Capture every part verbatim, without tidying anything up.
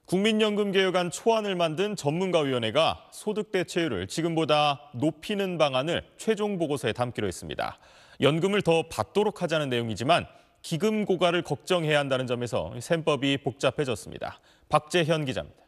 국민연금 개혁안 초안을 만든 전문가위원회가 소득 대체율을 지금보다 높이는 방안을 최종 보고서에 담기로 했습니다. 연금을 더 받도록 하자는 내용이지만 기금 고갈을 걱정해야 한다는 점에서 셈법이 복잡해졌습니다. 박재현 기자입니다.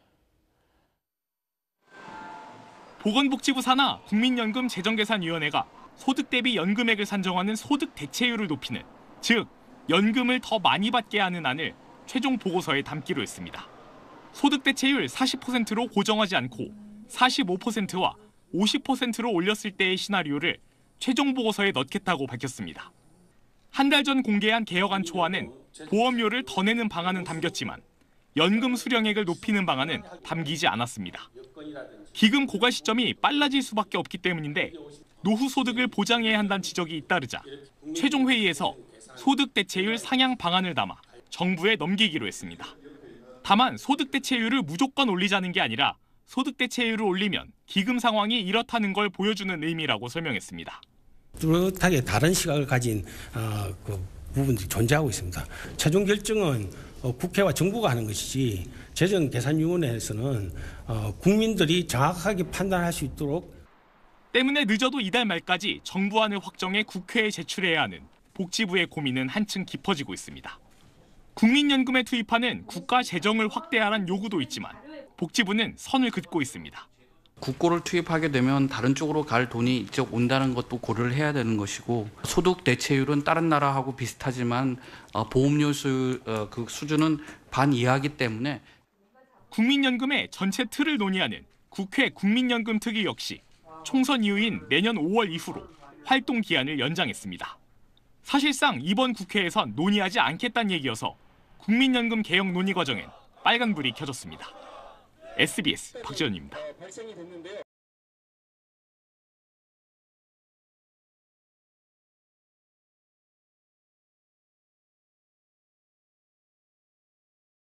보건복지부 산하 국민연금 재정계산위원회가 소득 대비 연금액을 산정하는 소득 대체율을 높이는, 즉 연금을 더 많이 받게 하는 안을 최종 보고서에 담기로 했습니다. 소득 대체율 사십 퍼센트로 고정하지 않고 사십오 퍼센트와 오십 퍼센트로 올렸을 때의 시나리오를 최종 보고서에 넣겠다고 밝혔습니다. 한 달 전 공개한 개혁안 초안엔 보험료를 더 내는 방안은 담겼지만 연금 수령액을 높이는 방안은 담기지 않았습니다. 기금 고갈 시점이 빨라질 수밖에 없기 때문인데 노후 소득을 보장해야 한다는 지적이 잇따르자 최종 회의에서 소득 대체율 상향 방안을 담아 정부에 넘기기로 했습니다. 다만 소득 대체율을 무조건 올리자는 게 아니라 소득 대체율을 올리면 기금 상황이 이렇다는 걸 보여주는 의미라고 설명했습니다. 뚜렷하게 다른 시각을 가진 어, 그 부분들이 존재하고 있습니다. 최종 결정은 어, 국회와 정부가 하는 것이지 재정계산위원회에서는 어, 국민들이 정확하게 판단할 수 있도록. 때문에 늦어도 이달 말까지 정부안을 확정해 국회에 제출해야 하는 복지부의 고민은 한층 깊어지고 있습니다. 국민연금에 투입하는 국가 재정을 확대하라는 요구도 있지만 복지부는 선을 긋고 있습니다. 국고를 투입하게 되면 다른 쪽으로 갈 돈이 이쪽 온다는 것도 고려를 해야 되는 것이고, 소득 대체율은 다른 나라하고 비슷하지만 보험료 수, 그 수준은 반 이하이기 때문에 국민연금의 전체 틀을 논의하는 국회 국민연금 특위 역시 총선 이후인 내년 오월 이후로 활동 기한을 연장했습니다. 사실상 이번 국회에선 논의하지 않겠다는 얘기여서 국민연금 개혁 논의 과정엔 빨간불이 켜졌습니다. 에스비에스 박지현입니다.